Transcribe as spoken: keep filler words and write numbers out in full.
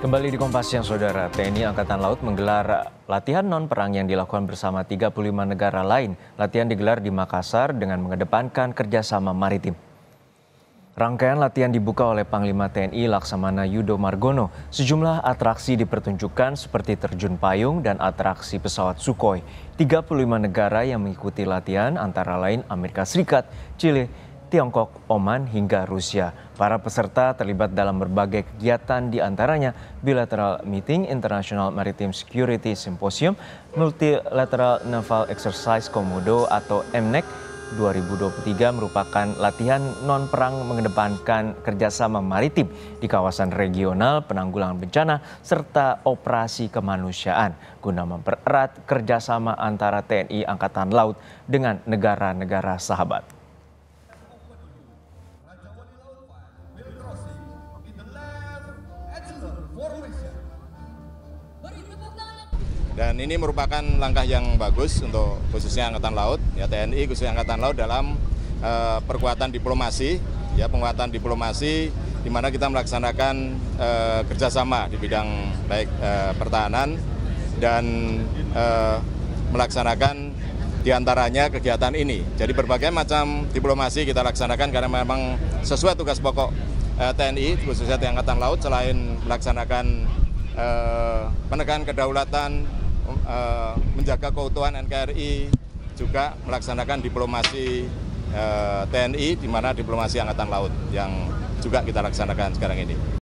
Kembali di Kompas Siang, Saudara. T N I Angkatan Laut menggelar latihan non-perang yang dilakukan bersama tiga puluh lima negara lain. Latihan digelar di Makassar dengan mengedepankan kerjasama maritim. Rangkaian latihan dibuka oleh Panglima T N I Laksamana Yudo Margono. Sejumlah atraksi dipertunjukkan seperti terjun payung dan atraksi pesawat Sukhoi. tiga puluh lima negara yang mengikuti latihan antara lain Amerika Serikat, Chile, Tiongkok, Oman, hingga Rusia. Para peserta terlibat dalam berbagai kegiatan, di antaranya Bilateral Meeting International Maritime Security Symposium, Multilateral Naval Exercise Komodo atau M N E C dua ribu dua puluh tiga merupakan latihan non-perang mengedepankan kerjasama maritim di kawasan regional, penanggulangan bencana, serta operasi kemanusiaan guna mempererat kerjasama antara T N I Angkatan Laut dengan negara-negara sahabat. Dan ini merupakan langkah yang bagus untuk khususnya Angkatan Laut, ya T N I khususnya Angkatan Laut dalam uh, perkuatan diplomasi, ya penguatan diplomasi di mana kita melaksanakan uh, kerjasama di bidang baik uh, pertahanan dan uh, melaksanakan diantaranya kegiatan ini. Jadi berbagai macam diplomasi kita laksanakan karena memang sesuai tugas pokok uh, T N I khususnya di Angkatan Laut selain melaksanakan uh, penegakan kedaulatan, menjaga keutuhan N K R I, juga melaksanakan diplomasi T N I, di mana diplomasi Angkatan Laut yang juga kita laksanakan sekarang ini.